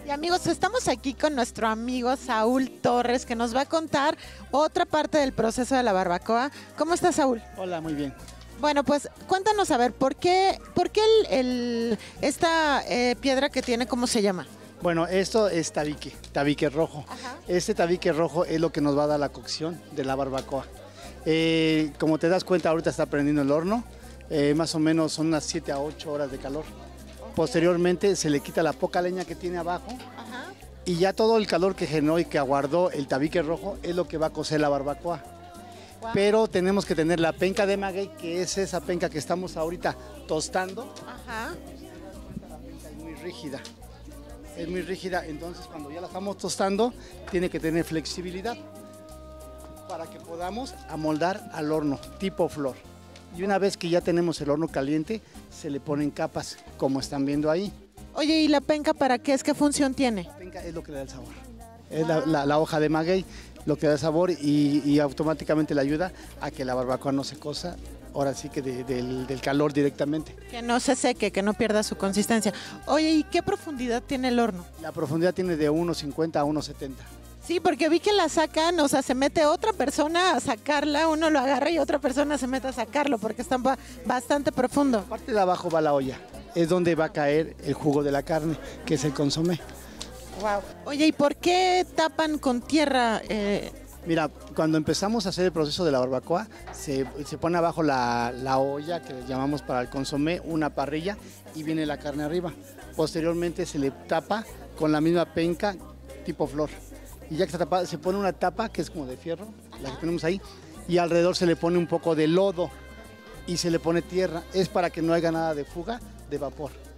Y amigos, estamos aquí con nuestro amigo Saúl Torres, que nos va a contar otra parte del proceso de la barbacoa. ¿Cómo estás, Saúl? Hola, muy bien. Bueno, pues cuéntanos a ver, ¿por qué esta piedra que tiene, cómo se llama? Bueno, esto es tabique rojo. Ajá. Este tabique rojo es lo que nos va a dar la cocción de la barbacoa. Como te das cuenta, ahorita está prendiendo el horno, más o menos son unas 7 a 8 horas de calor. Posteriormente se le quita la poca leña que tiene abajo. Ajá. Y ya todo el calor que generó y que aguardó el tabique rojo es lo que va a cocer la barbacoa. Wow. Pero tenemos que tener la penca de maguey, que es esa penca que estamos ahorita tostando. Ajá. La penca es muy rígida, entonces cuando ya la estamos tostando tiene que tener flexibilidad para que podamos amoldar al horno tipo flor. Y una vez que ya tenemos el horno caliente, se le ponen capas, como están viendo ahí. Oye, ¿y la penca para qué es? ¿Qué función tiene? La penca es lo que le da el sabor. Es la hoja de maguey lo que da el sabor y automáticamente le ayuda a que la barbacoa no se cosa, ahora sí que del calor directamente. Que no se seque, que no pierda su consistencia. Oye, ¿y qué profundidad tiene el horno? La profundidad tiene de 1,50 a 1,70. Sí, porque vi que la sacan, o sea, se mete otra persona a sacarla, uno lo agarra y otra persona se mete a sacarlo porque está bastante profundo. La parte de abajo va la olla, es donde va a caer el jugo de la carne, que es el consomé. Wow. Oye, ¿y por qué tapan con tierra? Mira, cuando empezamos a hacer el proceso de la barbacoa, se pone abajo la olla, que le llamamos para el consomé, una parrilla, y viene la carne arriba. Posteriormente se le tapa con la misma penca tipo flor. Y ya que está tapada, se pone una tapa que es como de fierro, la que tenemos ahí, y alrededor se le pone un poco de lodo y se le pone tierra. Es para que no haya nada de fuga de vapor.